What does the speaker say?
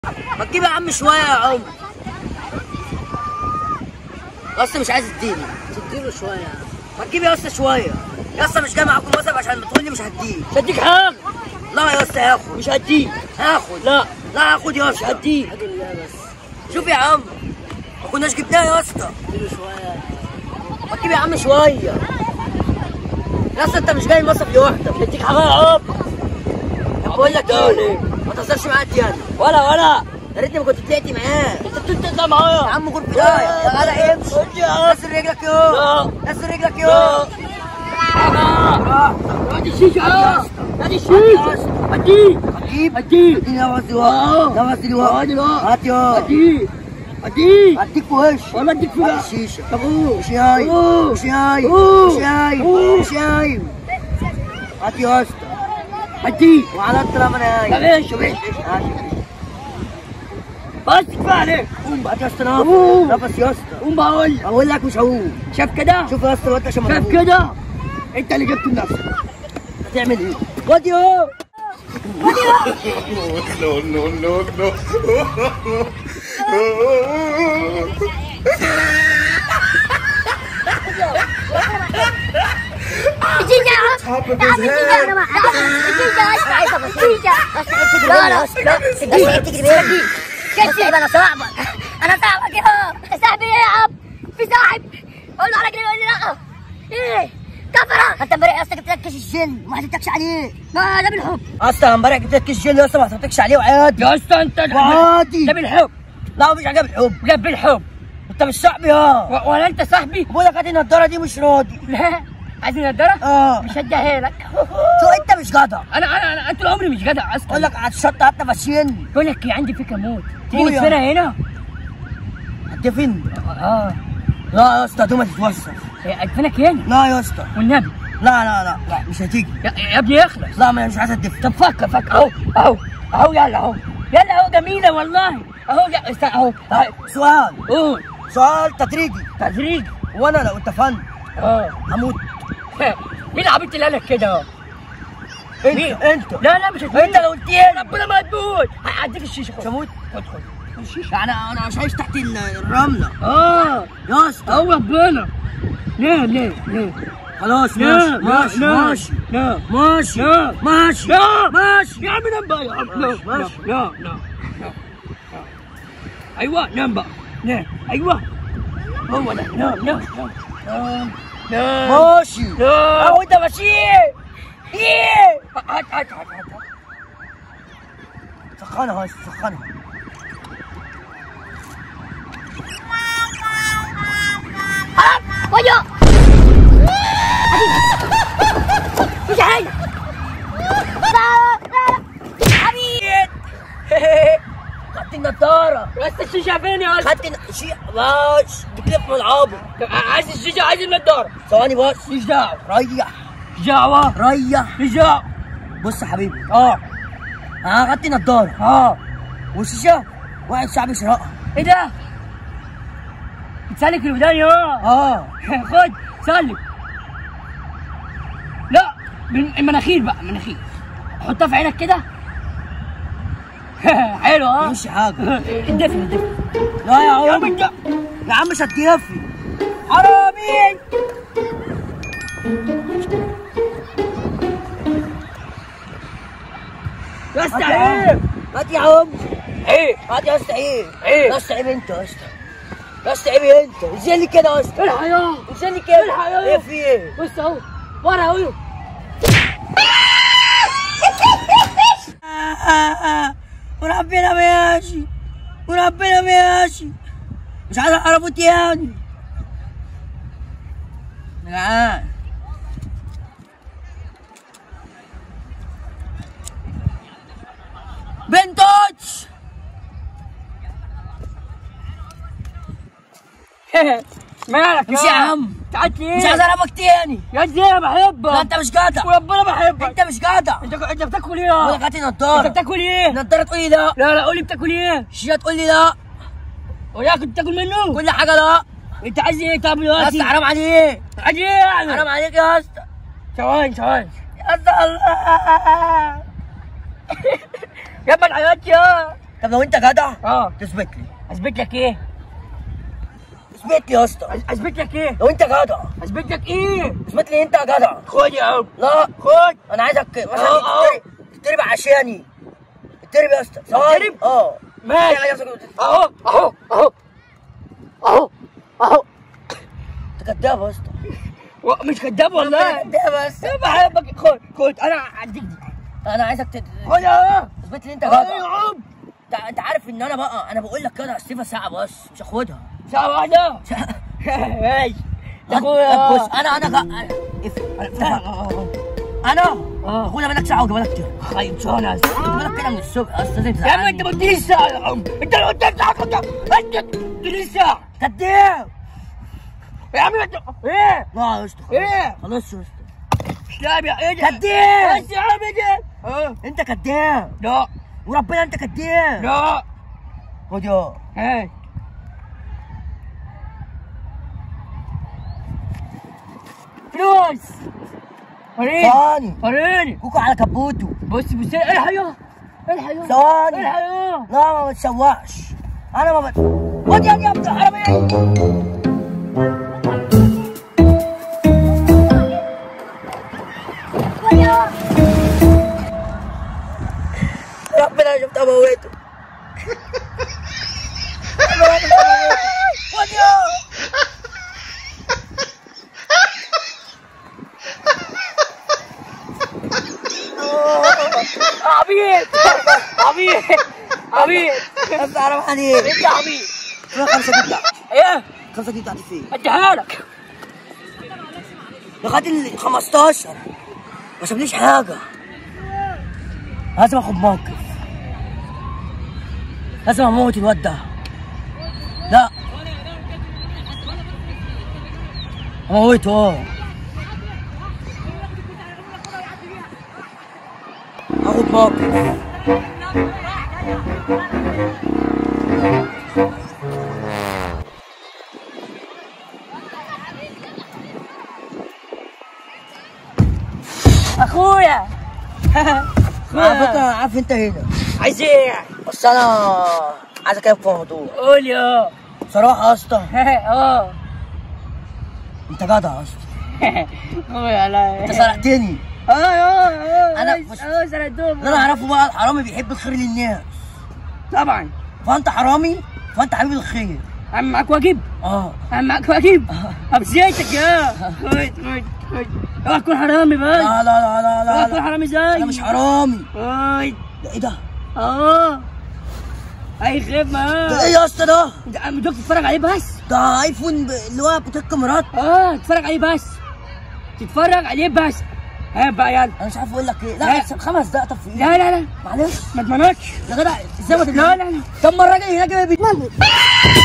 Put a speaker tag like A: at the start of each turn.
A: ما تجيب يا عم شويه يا عمر. يا اسطى مش عايز تديني.
B: تديله شويه يا عم.
A: ما تجيب يا اسطى شويه. يا اسطى مش جاي معاكم مصرف عشان تقول لي مش هديك.
B: مش هديك حاجه.
A: لا يا اسطى هاخد.
B: مش هديك.
A: هاخد.
B: لا
A: لا هاخد يا اسطى.
B: مش هديك.
A: الحمد لله بس. شوف يا عم ما كناش جبناها يا اسطى.
B: اديله شويه.
A: ما تجيب يا عم شويه. يا اسطى انت مش جاي مصرف لوحدك.
B: مش هديك حاجه يا عم.
A: طب بقول لك ايه؟ ما تهزرش معايا تاني.
B: ولا
A: يا ريتني ما كنت طلعت معاه.
B: انت بتطلع معايا
A: يا عم غور بدايه يا غلا امشي. نزل رجلك يوم.
B: لا
A: نزل رجلك يوم.
B: هات الشيشه هات الشيشه. هديك
A: هتجيب
B: هديك
A: اديني يا وزي الوقت. يا وزي الوقت. هات يا
B: هديك هديك
A: هديك في وش.
B: والله اديك في
A: هات الشيشه.
B: طب قول.
A: مش هاي
B: قول.
A: مش هاي
B: قول.
A: مش هاي
B: قول.
A: مش هاي. هات يا اسطى.
B: هديك
A: وعلى الطرف انا
B: طب
A: هاي.
B: ايش بس كفايه عليك.
A: قوم بقى يا اسطى.
B: قوم.
A: نفس يا اسطى.
B: قوم بقول لك.
A: اقول لك مش هقوم.
B: شاف كده
A: شوف يا اسطى الواد عشان ما
B: شاف
A: تقوم.
B: كده انت اللي جبت لنفسك.
A: هتعمل ايه؟ واد يو.
C: No. Top of his head.
D: انا صاحبك يا صاحبي. ايه يا عم؟ في صاحب اقول له على كده يقول لي لا. ايه كفره؟ انت امبارح يا اسطى جبت لك كيس الجن وما حسبتكش عليه. ما ده بالحب.
A: اصلا امبارح جبت لك كيس جيل يا اسطى ما حسبتكش عليه وعادي.
B: يا اسطى انت
A: وعادي.
B: ده بالحب.
A: لا مفيش حاجه بالحب.
B: جاب بالحب.
A: انت مش صاحبي ها.
B: ولا انت صاحبي؟
A: بقول لك هات النضاره دي مش راضي.
B: لا عايز النضاره؟
A: اه
B: مش هديها لك.
A: شو انت مش جدع.
B: انا طول عمري مش جدع اصلا.
A: اقول لك على الشط حتى فشين.
B: بقول لك ايه، عندي فكره موت. تيجي
A: قول يا
B: ندفنها هنا؟
A: هتدفن.
B: اه
A: لا يا اسطى دوما تتوسخ.
B: ادفنك هنا
A: لا يا اسطى.
B: والنبي.
A: لا مش هتيجي.
B: يا ابني اخلص.
A: لا ما مش عايز اتدفن.
B: طب فكر اهو يلا اهو جميله والله. اهو اهو
A: سؤال
B: قول.
A: سؤال تدريجي.
B: تدريج.
A: وانا لو اتدفنت هموت.
B: مين العبيط اللي قالك كده اهو؟
A: انت
B: لا مش هتموت.
A: انت لو قلت لي
B: ربنا ما هتموت. هديك الشيشه. خد
A: هموت.
B: خد الشيشه.
A: يعني انا مش عايش تحت الرمله يا اسطى.
B: اهو ربنا. ليه
A: خلاص
B: لا
A: ماشي
B: يا عم نام بقى يا عم. لا ايوه نام بقى. نام ايوه هو ده. نام
A: ماشي.
B: اهو انت ماشي. ايه هات
A: سخنها.
D: ويا مش حاجه. حبيبي
A: خدت النضاره.
B: بس الشيشه فين يا اسطى؟
A: خدت شيء باش بكيف ملعبه.
B: عايز الشيشه عايز النضاره.
A: ثواني بس.
B: مش دعوه.
A: ريح.
B: مش دعوه.
A: بص يا حبيبي انا خدت النضاره والشيشه واحد صاحبي سرقها.
B: ايه ده؟ بتسلك الودان خد سلك. لا المناخير بقى مناخير. حطها في عينك كده. حلو
A: مش حاجه.
B: الدفن.
A: لا يا
B: عم
A: عم يا عم مش هتكفي. حرامي.
B: يا اسطى عيب.
A: هات يا عم.
B: عيب.
A: هات يا اسطى عيب.
B: عيب.
A: يا اسطى عيب انت يا اسطى. يا اسطى عيب انت. ازاي لي كده يا اسطى؟
B: الحياه.
A: ازاي لي كده؟
B: الحياه.
A: ايه في ايه؟
B: بص اهو ورا اهو.
A: وربنا ماشي. مش عايز اعرفه تاني. انا جعان. بنتوتش.
B: مالك
A: مش يا عم.
B: تعبت ليه؟
A: مش عايز اعرفك تاني.
B: يا ازاي انا بحبك.
A: لا انت مش جدع.
B: وربنا بحبك.
A: انت مش جدع.
B: انت بتاكل ايه؟
A: بقول لك هات النضاره.
B: انت بتاكل ايه؟
A: النضاره تقول لي لا.
B: لا قول لي بتاكل ايه؟
A: الشيشه تقول لي لا.
B: وياك كنت تاكل منه؟
A: كل حاجه لا.
B: انت عايز ايه طب
A: يا
B: دلوقتي؟
A: اسطى حرام عليك.
B: عايز ايه يعني؟
A: حرام عليك يا اسطى.
B: ثواني
A: يا اسطى
B: يا ابني الحيوانات يا
A: طب لو انت جدع
B: تثبت
A: لي.
B: اثبت لك ايه؟
A: اثبت لي يا اسطى.
B: اثبت لك ايه؟
A: لو انت جدع
B: اثبت لك ايه؟
A: اثبت لي انت جدع.
B: خد يا عم.
A: لا
B: خد.
A: انا عايزك مثلا تترب عشاني. اترب يا اسطى.
B: اترب؟ ماشي. اهو اهو اهو اهو اهو.
A: انت كداب يا اسطى.
B: مش كداب والله.
A: كداب يا اسطى.
B: بحبك. خد انا هديك دي.
A: انا عايزك
B: خد اهو.
A: اثبت لي انت جدع.
B: يا عم.
A: انت عارف ان انا بقول لك كده السيفه ساعه بس مش هاخدها.
B: ساعة واحدة. ماشي.
A: اخويا بص انا اخويا بالك ساعه وجبالك كده.
B: طيب شلون
A: جبالك كده من الصبح اصلا لازم
B: يا عم انت ما قلتليش ساعة يا عم. انت لو قلت لي ساعة كنت انت قلتليش ساعة.
A: كداب
B: يا عم انت ايه؟
A: لا يا اسطى
B: ايه؟
A: خلاص يا اسطى.
B: مش لاعب يا ايه ده؟
A: كداب
B: بس يا عم ده.
A: انت كداب.
B: لا
A: وربنا انت كداب.
B: لا.
A: خد يا
B: هات. فلوس.
A: ثواني
B: وريني.
A: كوكو على كبوته.
B: بص الحق يا
A: ثواني
B: الحق يا.
A: لا ما بتسواش. انا ما خد يا ابن الحرامية. ربنا شفت اموته. خد يا
B: عبيط عبيط عبيط.
A: انت حرام عليك.
B: انت عبيط.
A: 5 جنيه بتاعتي.
B: ايه؟
A: 5 جنيه بتاعتي فين؟
B: اديها لك.
A: يا خد ال 15 ما سابليش حاجة. لازم اخد موقف. لازم اموت الواد ده. لا اموته. اخد موقف.
B: اخويا.
A: على فكرة عارف انت هنا
B: عايز ايه؟
A: بس انا عايز اكلمك في موضوع.
B: قول يا.
A: بصراحة يا اسطى انت جدع يا اسطى.
B: اخويا لا.
A: انت سرقتني. انا
B: سرقتهم.
A: اللي انا اعرفه بقى الحرامي بيحب الخير للناس.
B: طبعا.
A: فانت حرامي فانت حبيب الخير.
B: عم معاك واجب؟ عم معاك واجب؟ ابزيتك يا. خد اوعى تكون حرامي بس.
A: لا لا لا لا لا
B: اوعى تكون حرامي زي.
A: انا مش حرامي.
B: ده
A: ايه ده؟
B: اي خدمة.
A: ده ايه يا اسطى ده؟
B: انت تتفرج عليه بس؟
A: ده ايفون اللي هو بتاع الكاميرات.
B: تتفرج عليه بس. تتفرج عليه بس. هات بقى يلا.
A: انا مش عارف اقول لك ايه. لا 5 دقايق. طب في ايه؟
B: لا
A: معلش
B: ما تضمنكش
A: يا جدع. ازاي ما
B: لا
A: طب ما الراجل هناك بيتمنى.